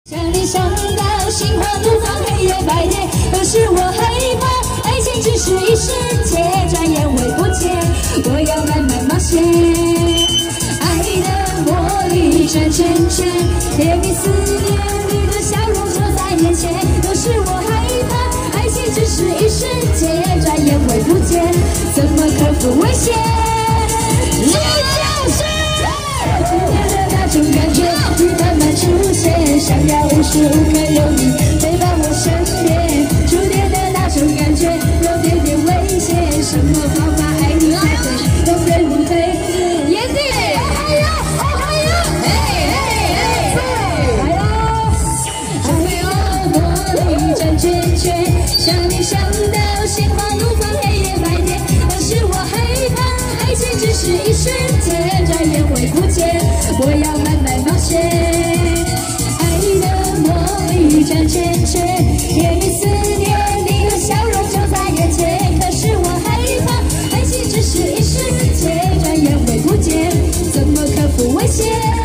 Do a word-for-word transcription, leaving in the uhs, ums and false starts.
想你想到心花怒放，黑夜白天，可是我害怕，爱情只是一瞬间，转眼会不见。我要慢慢冒险，爱的魔力转圈圈，甜蜜思念，你的笑容就在眼前。可是我害怕，爱情只是一瞬间，转眼会不见，怎么克服危险？你就是今天的那种感觉，你慢慢出现，想要无时无刻有你陪伴我身边。初恋的那种感觉，有点点危险，什么方法爱你才会都对不对？眼睛，还有，还有，哎哎哎，还有，还有魔力转圈圈，想你想到心花怒放，黑夜白天。可是我害怕，爱情只是一瞬间，转眼会不见。我要慢慢冒险，爱的魔力转圈圈，甜蜜思念，你的笑容就在眼前。可是我害怕，爱情只是一瞬间，转眼会不见，怎么克服危险？